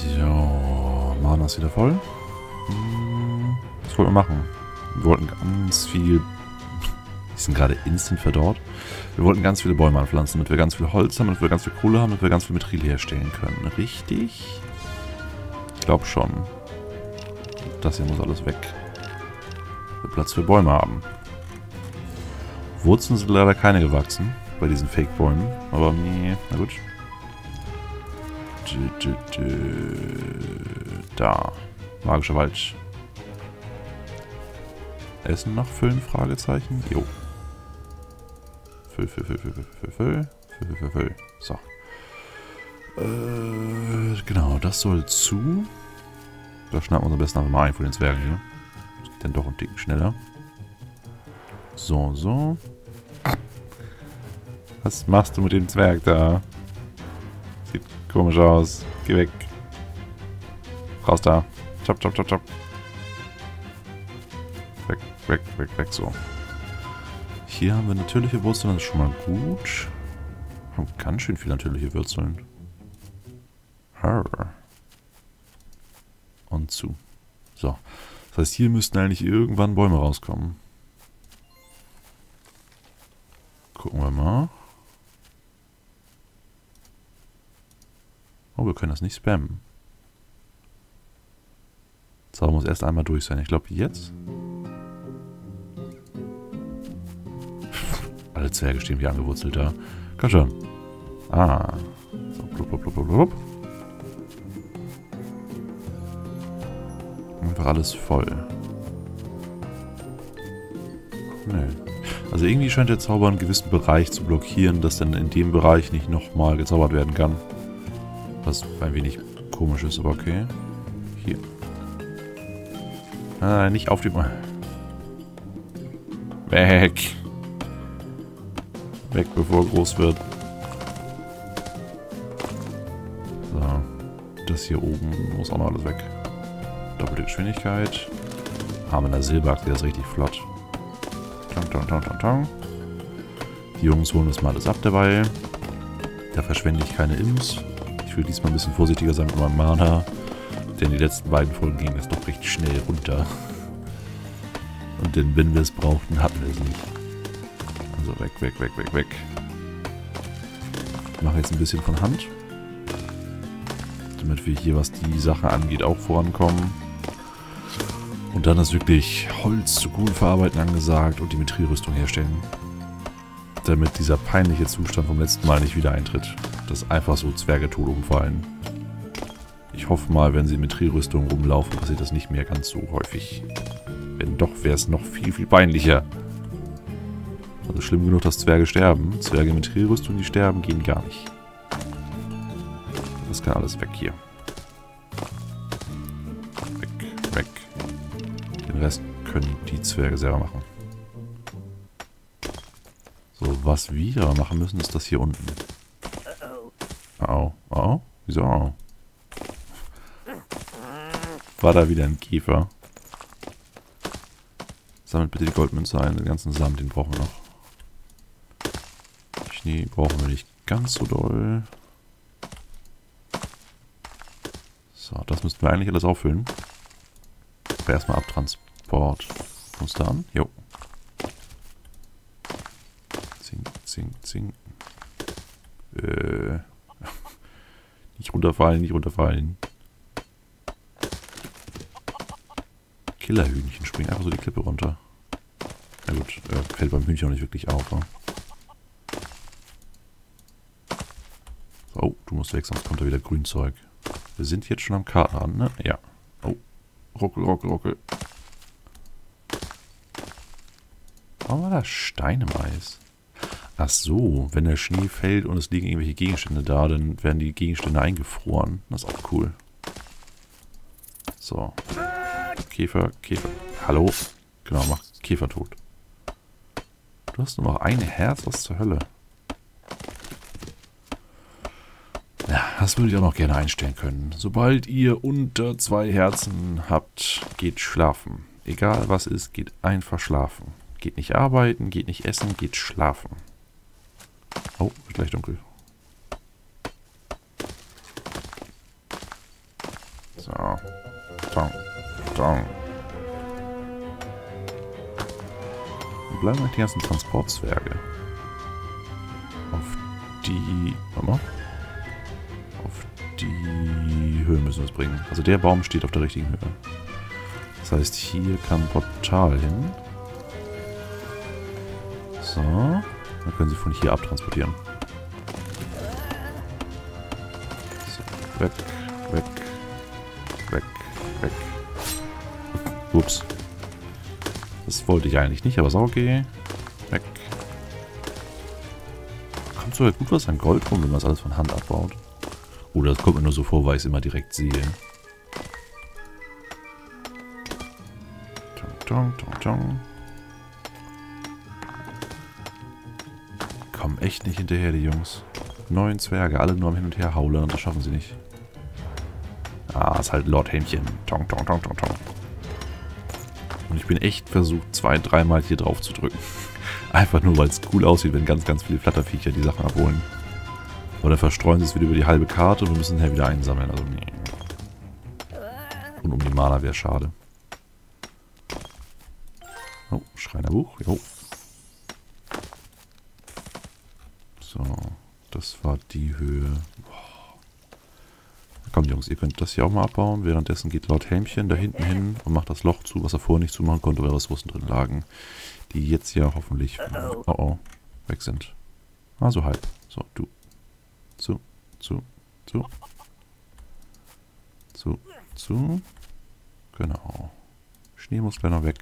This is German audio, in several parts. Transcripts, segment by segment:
So, Mana ist wieder voll. Was wollten wir machen? Wir wollten ganz viel... Die sind gerade instant verdorrt. Wir wollten ganz viele Bäume anpflanzen, damit wir ganz viel Holz haben, damit wir ganz viel Kohle haben, damit wir ganz viel Metall herstellen können. Richtig? Ich glaube schon. Das hier muss alles weg. Wir Platz für Bäume haben. Wurzeln sind leider keine gewachsen bei diesen Fake-Bäumen. Aber nee, na gut. Da. Magischer Wald. Essen noch füllen? Fragezeichen. Jo. Füll. So. Genau, das soll zu. Da schnappen wir uns am besten einfach mal ein von den Zwergen hier. Das geht dann doch ein Ticken schneller. So. Was machst du mit dem Zwerg da? Sieht komisch aus. Geh weg. Raus da. Chop. Weg. So. Hier haben wir natürliche Wurzeln, das ist schon mal gut. Wir haben ganz schön viele natürliche Wurzeln. Und zu. So. Das heißt, hier müssten eigentlich irgendwann Bäume rauskommen. Gucken wir mal. Oh, wir können das nicht spammen. Zauber muss erst einmal durch sein. Ich glaube, jetzt... Alle Zwerge stehen wie angewurzelt da. Komm schon. Ah. So, blub. Einfach alles voll. Nö. Also irgendwie scheint der Zauber einen gewissen Bereich zu blockieren, dass dann in dem Bereich nicht nochmal gezaubert werden kann. Was ein wenig komisch ist, aber okay. Hier. Ah, nicht auf die... Weg! Weg, bevor er groß wird. So. Das hier oben muss auch noch alles weg. Doppelte Geschwindigkeit. Haben in der Silberachse, das ist richtig flott. Tong. Die Jungs holen uns mal alles ab dabei. Da verschwende ich keine Imps. Ich will diesmal ein bisschen vorsichtiger sein mit meinem Mana. Denn die letzten beiden Folgen gingen das doch recht schnell runter. Und denn wenn wir es brauchten, hatten wir es nicht. Also weg. Ich mache jetzt ein bisschen von Hand. Damit wir hier, was die Sache angeht, auch vorankommen. Und dann ist wirklich Holz zu gut verarbeiten angesagt und die Metallrüstung herstellen. Damit dieser peinliche Zustand vom letzten Mal nicht wieder eintritt. Dass einfach so Zwerge tot umfallen. Ich hoffe mal, wenn sie in Metallrüstung rumlaufen, passiert das nicht mehr ganz so häufig. Wenn doch, wäre es noch viel, viel peinlicher. Also schlimm genug, dass Zwerge sterben. Zwerge mit Metallrüstung, die sterben, gehen gar nicht. Das kann alles weg hier. Weg. Den Rest können die Zwerge selber machen. So, was wir machen müssen, ist das hier unten. Oh. Wieso? War da wieder ein Käfer? Sammelt bitte die Goldmünze ein, den ganzen Samen, den brauchen wir noch. Schnee brauchen wir nicht ganz so doll. So, das müssten wir eigentlich alles auffüllen. Aber erstmal Abtransport. Kommst du an? Jo. Zing. Nicht runterfallen. Killerhühnchen springen einfach so die Klippe runter. Na gut, fällt beim Hühnchen auch nicht wirklich auf. Ne? So, oh, du musst weg, sonst kommt da wieder Grünzeug. Wir sind jetzt schon am Kartenrand, ne? Ja. Oh, ruckel. Warum war da Stein im Eis? Ach so, wenn der Schnee fällt und es liegen irgendwelche Gegenstände da, dann werden die Gegenstände eingefroren. Das ist auch cool. So. Käfer. Hallo? Genau, mach Käfer tot. Du hast nur noch ein Herz, was zur Hölle? Ja, das würde ich auch noch gerne einstellen können. Sobald ihr unter 2 Herzen habt, geht schlafen. Egal was ist, geht einfach schlafen. Geht nicht arbeiten, geht nicht essen, geht schlafen. Oh, wird gleich dunkel. So. Tong. Tong. Wo bleiben eigentlich die ganzen Transportzwerge? Auf die... Warte mal. Auf die Höhe müssen wir es bringen. Also der Baum steht auf der richtigen Höhe. Das heißt, hier kann ein Portal hin. So. Dann können sie von hier abtransportieren. So. Weg. Weg. Weg. Weg. Ups. Das wollte ich eigentlich nicht, aber ist auch okay. Weg. Kommt sogar gut was an Gold rum, wenn man das alles von Hand abbaut. Oder das kommt mir nur so vor, weil ich es immer direkt sehe. Tong, tong, tong. Kommen echt nicht hinterher, die Jungs. 9 Zwerge, alle nur am Hin und Her haulen und das schaffen sie nicht. Ah, ist halt Lord Hämchen. Tong, tong, tong, tong, tong. Und ich bin echt versucht, 2-3 Mal hier drauf zu drücken. Einfach nur, weil es cool aussieht, wenn ganz, ganz viele Flatterviecher die Sachen abholen. Aber dann verstreuen sie es wieder über die halbe Karte und wir müssen nachher wieder einsammeln. Also nee. Und um die Mana wäre schade. Oh, Schreinerbuch. Jo. So, das war die Höhe. Boah. Kommt Jungs, ihr könnt das hier auch mal abbauen. Währenddessen geht Lord Helmchen da hinten hin und macht das Loch zu, was er vorher nicht zumachen konnte, weil Ressourcen drin lagen. Die jetzt ja hoffentlich weg sind. Also halb. So, du. Zu. Genau. Schnee muss gleich noch weg.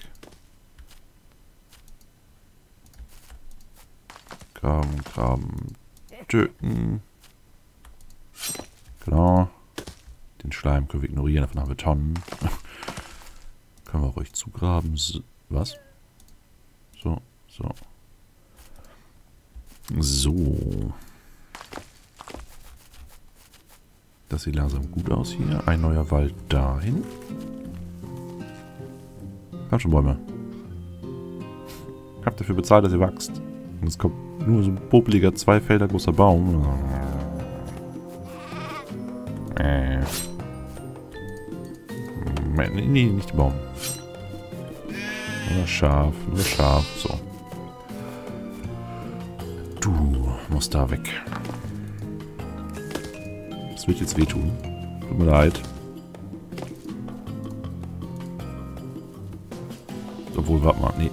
Graben, töten. Genau. Den Schleim können wir ignorieren, davon haben wir Tonnen. Können wir ruhig zugraben. Was? So. Das sieht langsam gut aus hier. Ein neuer Wald dahin. Kommt schon, Bäume. Habt dafür bezahlt, dass ihr wächst. Und es kommt nur so ein popeliger 2 Felder großer Baum. Nee, nicht der Baum. Nur Schaf. So. Du musst da weg. Das wird jetzt wehtun. Tut mir leid. Obwohl, warte mal. Nee.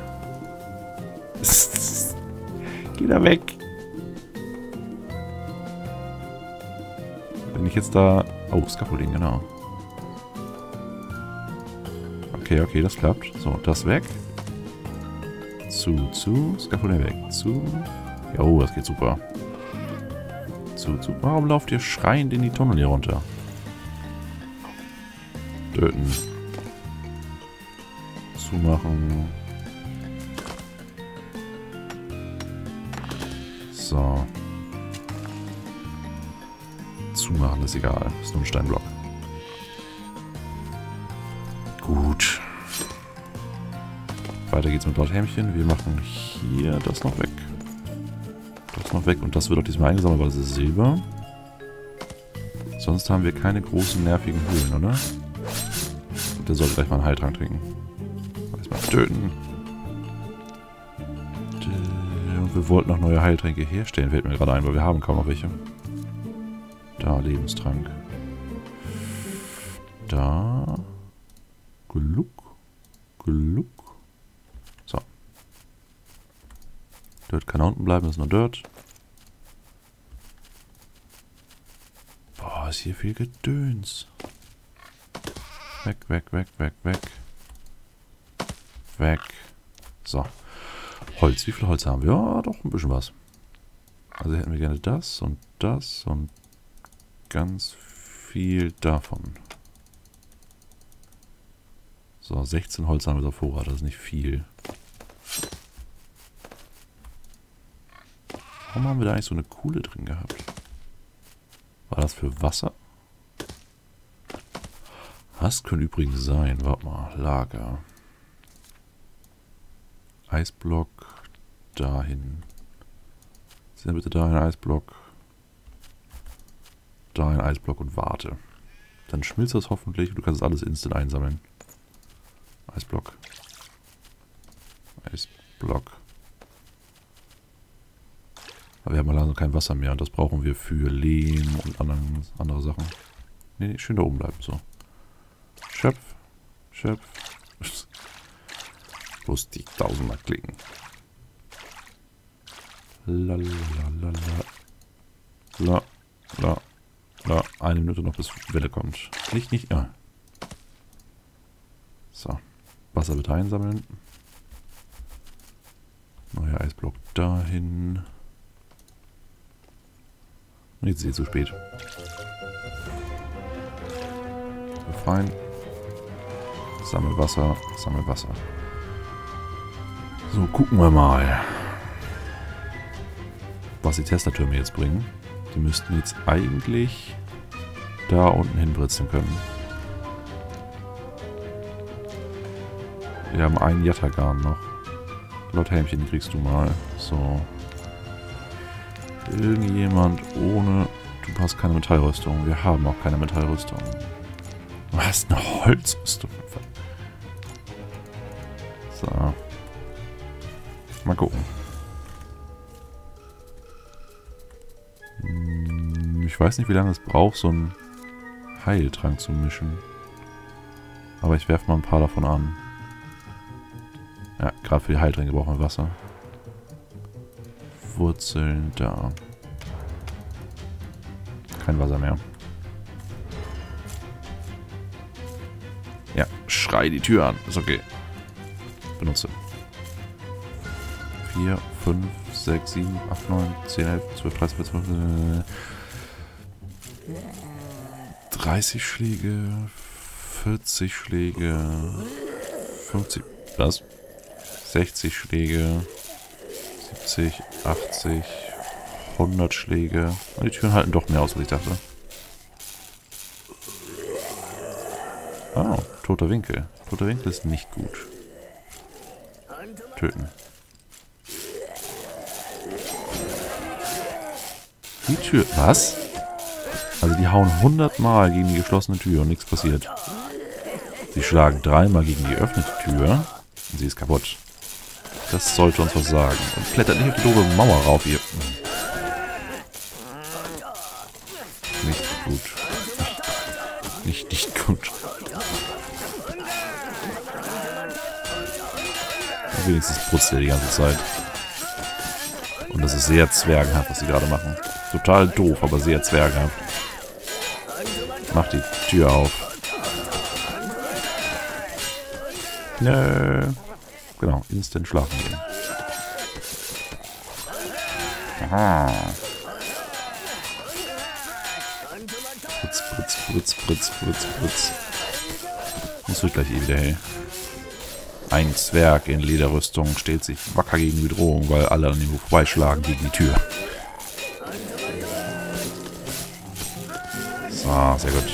Geh da weg. Wenn ich jetzt da... Oh, Scaffolding, genau. Okay, das klappt. So, das weg. Zu. Scaffolding weg. Zu. Jo, das geht super. Zu. Warum lauft ihr schreiend in die Tunnel hier runter? Töten. Zumachen. So. Zumachen ist egal. Ist nur ein Steinblock. Gut. Weiter geht's mit Lord Hämchen. Wir machen hier das noch weg. Das noch weg. Und das wird auch diesmal eingesammelt, weil das ist Silber. Sonst haben wir keine großen nervigen Höhlen, oder? Und der sollte gleich mal einen Heiltrank trinken. Erstmal töten. Und wir wollten noch neue Heiltränke herstellen, fällt mir gerade ein, weil wir haben kaum noch welche. Da, Lebenstrank. Da. Gluck. So. Dirt kann da unten bleiben, das ist nur Dirt. Boah, ist hier viel Gedöns. Weg. So. Holz. Wie viel Holz haben wir? Ja, doch ein bisschen was. Also hätten wir gerne das und ganz viel davon. So, 16 Holz haben wir auf Vorrat. Das ist nicht viel. Warum haben wir da eigentlich so eine Kuhle drin gehabt? War das für Wasser? Was könnte übrigens sein? Warte mal. Lager. Eisblock. Dahin. Ist denn bitte da ein Eisblock? Da ein Eisblock und warte. Dann schmilzt das hoffentlich und du kannst alles instant einsammeln. Eisblock. Eisblock. Aber wir haben langsam kein Wasser mehr und das brauchen wir für Lehm und andere Sachen. Nee, schön da oben bleiben, so. Schöpf. Schöpf. Bloß die Tausender klicken. Lalalala. La, la, la. 1 Minute noch, bis Welle kommt. Nicht, ja. So. Wasser bitte einsammeln. Neuer Eisblock dahin. Und jetzt ist es zu spät. Fein. Sammel Wasser, sammel Wasser. So, gucken wir mal, was die Testertürme jetzt bringen. Die müssten jetzt eigentlich da unten hinbritzen können. Wir haben einen Yatagan noch. Laut Helmchen, die kriegst du mal. So. Irgendjemand ohne... Du hast keine Metallrüstung. Wir haben auch keine Metallrüstung. Du hast eine Holzrüstung. So. Mal gucken. Ich weiß nicht, wie lange es braucht, so einen Heiltrank zu mischen. Aber ich werfe mal ein paar davon an. Ja, gerade für die Heiltränke brauchen wir Wasser. Wurzeln da. Kein Wasser mehr. Ja, schrei die Tür an. Ist okay. Benutze. 4, 5, 6, 7, 8, 9, 10, 11, 12, 13, 14, 15, 30 Schläge, 40 Schläge, 50, was? 60 Schläge, 70, 80, 100 Schläge. Und die Türen halten doch mehr aus, als ich dachte. Oh, toter Winkel. Toter Winkel ist nicht gut. Töten. Die Tür... Was? Also die hauen 100 Mal gegen die geschlossene Tür und nichts passiert. Sie schlagen 3 Mal gegen die geöffnete Tür und sie ist kaputt. Das sollte uns was sagen. Und klettert nicht auf die doofe Mauer rauf hier. Nicht gut. Nicht gut. Und wenigstens putzt er die ganze Zeit. Und das ist sehr zwergenhaft, was sie gerade machen. Total doof, aber sehr zwergenhaft. Mach die Tür auf. Nö. Genau, instant schlafen gehen. Aha. Pritz, pritz, pritz, pritz, pritz, pritz. Das wird gleich eh wieder hell. Ein Zwerg in Lederrüstung stellt sich wacker gegen die Bedrohung, weil alle an ihm vorbeischlagen gegen die Tür. So, sehr gut.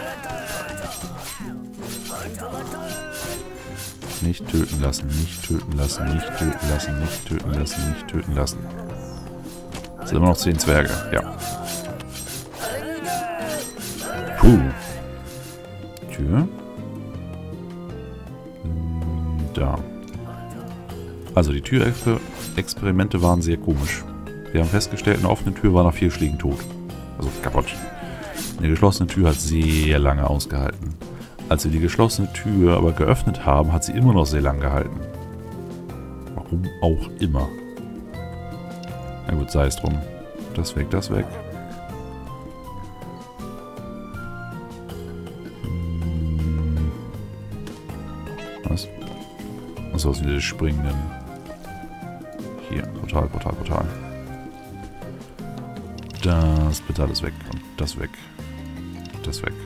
Nicht töten lassen, nicht töten lassen, nicht töten lassen, nicht töten lassen, nicht töten lassen. Es sind immer noch 10 Zwerge, ja. Puh. Tür. Da. Also die Türexperimente waren sehr komisch. Wir haben festgestellt, eine offene Tür war nach 4 Schlägen tot. Also kaputt. Eine geschlossene Tür hat sehr lange ausgehalten. Als wir die geschlossene Tür aber geöffnet haben, hat sie immer noch sehr lang gehalten. Warum auch immer. Na gut, sei es drum. Das weg, das weg. Was? Achso, was wieder die springenden. Hier, Portal, Portal, Portal. Das bitte alles weg. Und das weg. Das weg.